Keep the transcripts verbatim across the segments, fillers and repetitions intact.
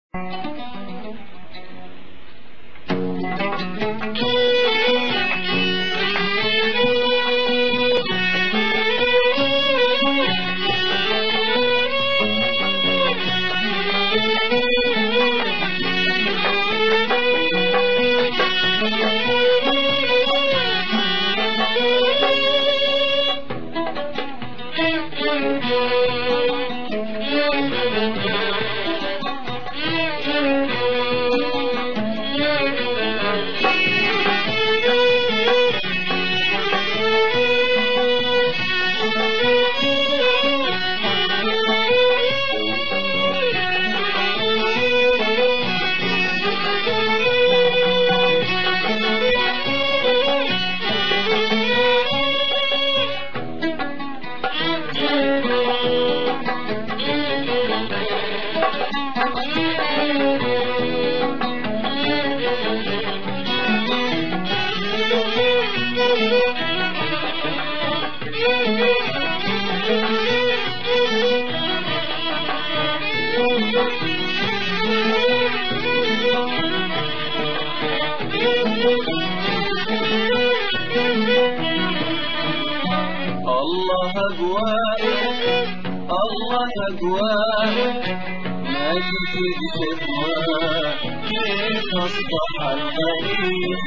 الله أقوى الله أقوى ما تفيد شكوى كيف أصبح الغريب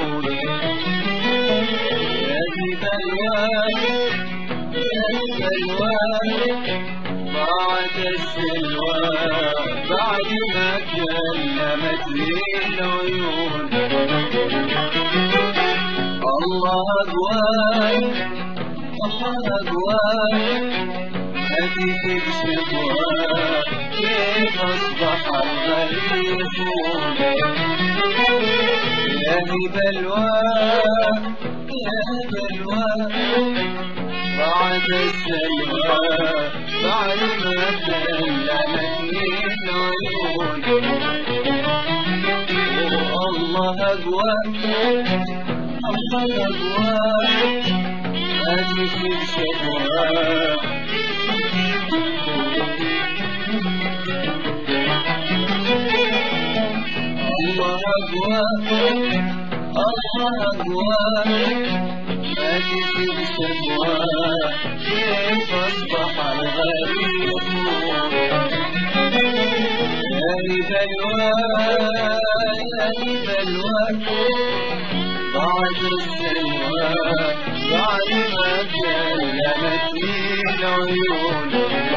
يا ذي بلوى يا ذي بلوى ضاعت السلوى بعد ما كلمت لي العيون الله أقوى الله أقوى هديك بشكوى كيف أصبح الغريب يا ذي بلوى يا بلوى بعد السلوى بعد ما كلمتني العيون الله أقوى الله أقوى هديك بشكوى الله أقوى الله أقوى هديك بشكوى كيف أصبح الغريب يا ذي بلوى يا ذي بلوى بعد السلوى بعد ما كلمتني العيون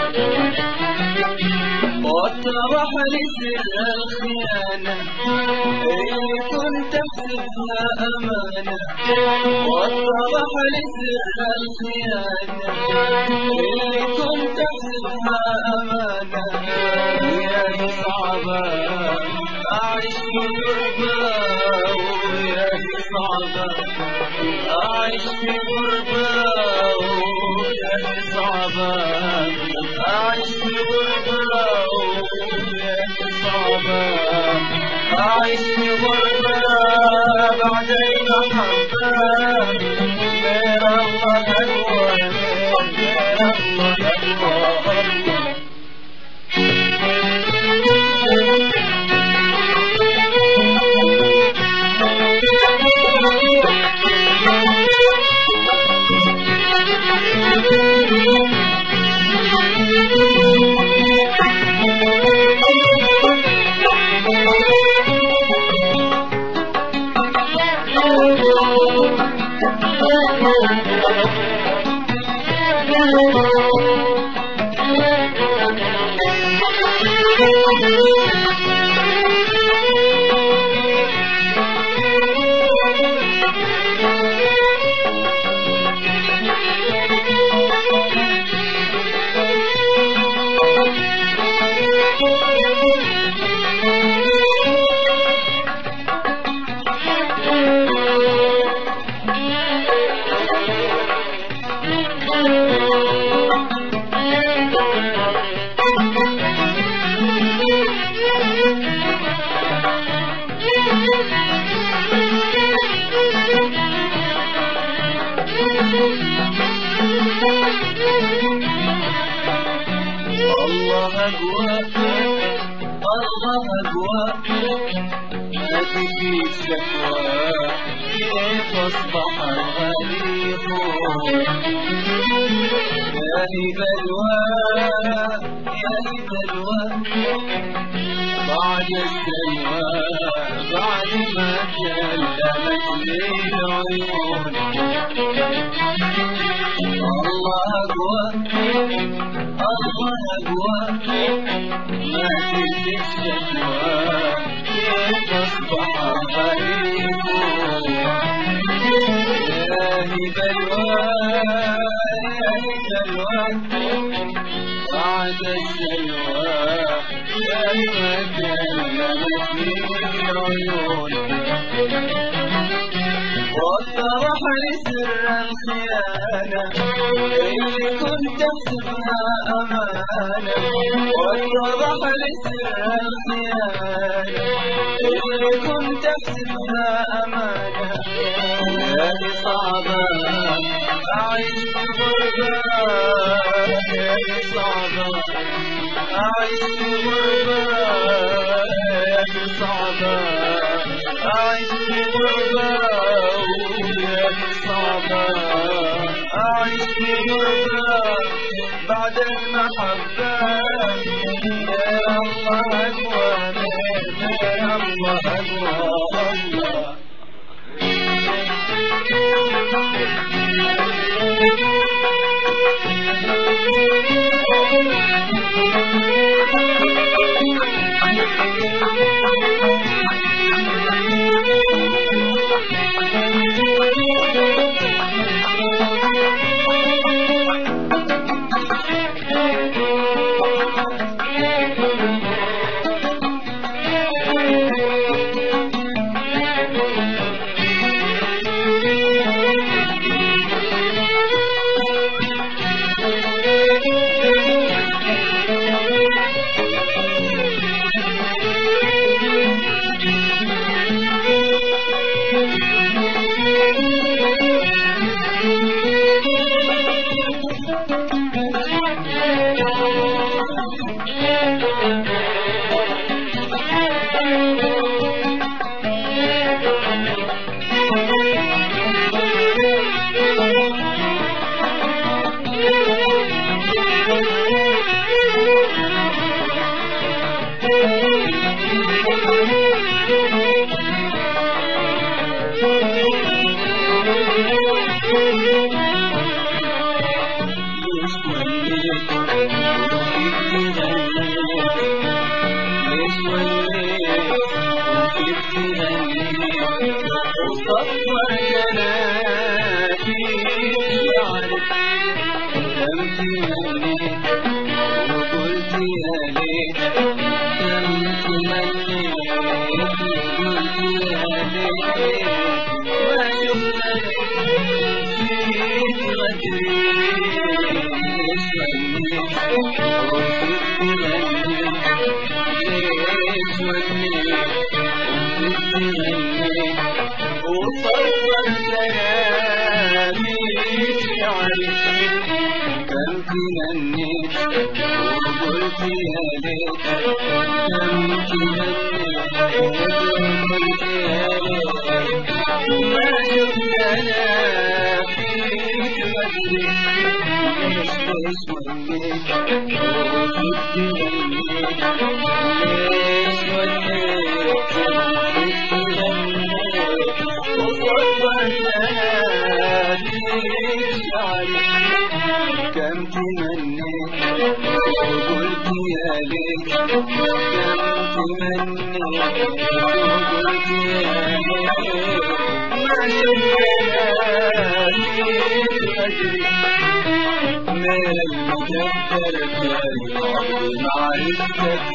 واتضح لي سر الخيانة اللي كنت أحسبها أمانة واتضح لي سر الخيانة اللي كنت أحسبها أمانة يا ذي صعبة أعيش في غربة يا ذي صعبة أعيش في غربة يا ذي صعبة أعيش في غربة يا ذي صعبة أعيش في غربة بعد المحبة غير الله أقوى غير الله أقوى أقوى ما تجيب شكوى كيف أصبح الغريب يا هي بلوى يا هي بلوى بعد السلوى بعد ما كلمت لي العيون الله أقوى الله أقوى ما تجيب شكوى كيف أصبح غريب يا هي بلوى يا هي بلوى بعد السلوى يا ما كلمتني العيون واتضح لي سر الخيانة اللي كنت احسبها أمانة واتضح لي سر الخيانة اللي كنت احسبها أمانة يا لي صعبة أعيش في غربة يا لي صعبة أعيش في غربة يا لي صعبة أعيش في غربة يا لي صعبة أعيش في غربة بعد المحبة يا الله أقوى يا الله أقوى الله كم تمنيت وقلت يا ليت كم تمنيت وقلت يا ليت ما شفنا فيك أجري من المجدر كي معرفتك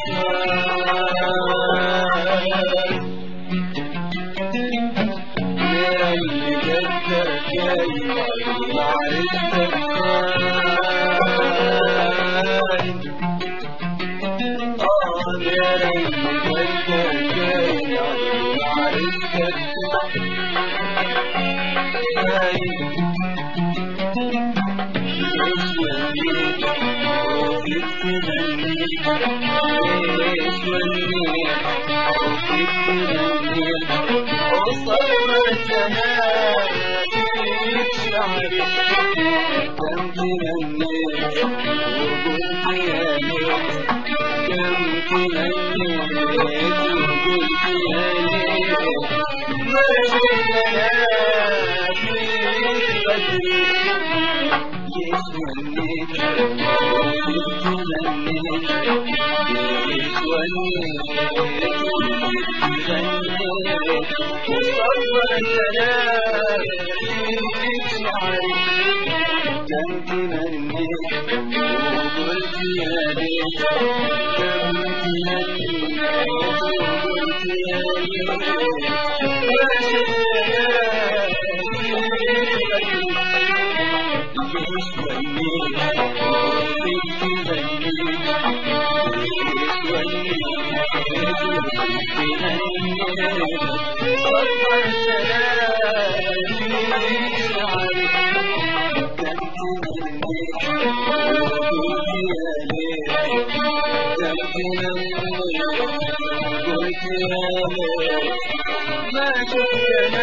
ليش ونيت وفيك تغنيت وصبرت أنا فيك شعري كم تمنيت وقلت يا ليت كم تمنيت وقلت يا ليت ما شفت أنا فيك بدري ليش ونيت وفيك تغنيت ليش ونيت وفيك تغنيت وصبرت أنا فيك شعري كم تمنيت وقلت يا ليت كم تمنيت وقلت يا ليت ما شفت أنا فيك بدري ليش ونيت وفيك تغنيت ليش ونيت وفيك تغنيت صبرت أنا فيك شعري كم تمنيت وقلت يا ليت كم تمنيت وقلت يا ليت ما شفت أنا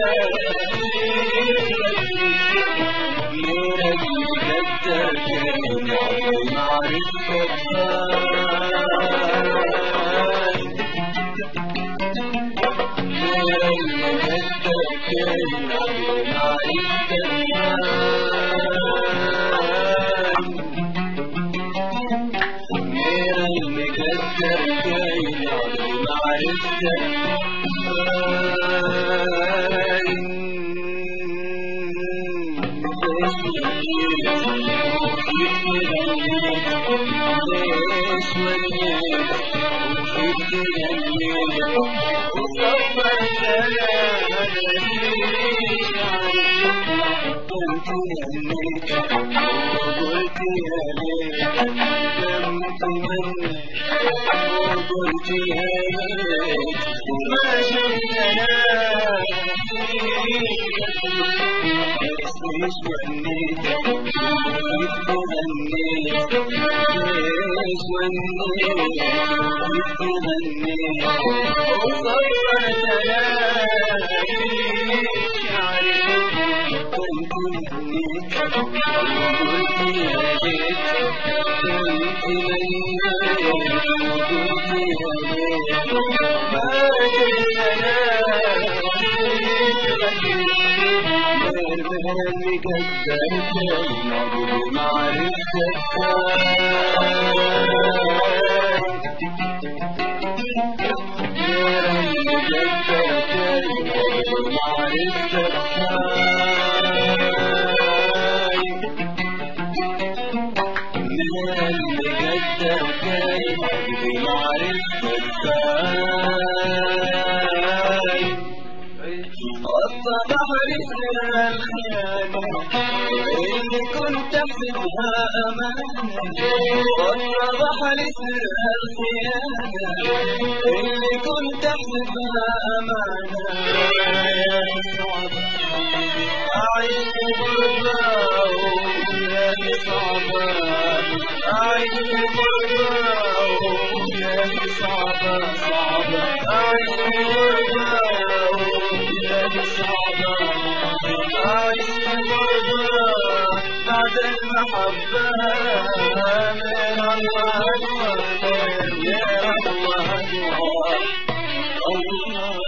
فيك بدري غيرك يقدر كان معرفتك غيرك يقدر كان معرفتك غيرك يقدر كان معرفتك ليش ونيت وفيك تغنيت وصبرت أنا فيك شعري كم تمنيت وقلت يا ليت كم تمنيت وقلت يا ليت ما شفت أنا فيك ليش ونيت وفيك تغنيت ليش ونيت وفيك تغنيت وصبرت أنا فيك شعري كم تمنيت وقلت يا ليت كم تمنيت وقلت يا ليت ما شفت أنا فيك بدري غير اللي قدرت الماضي بمعرفتك غير اللي قدرت الماضي بمعرفتك غير اللي قدرت الماضي بمعرفتك الصباح رسل الخيانة اللي كنت أحسبها أمانة والصباح رسل الخيانة اللي كنت أحسبها أمانة يا صعب أعيش بغربة ويا صعبة أعيش بغربة ويا صعبة صعبة أعيش بغربة صعبة أعيش بغربة بعد المحبة من الله أكبر يا الله أكبر الله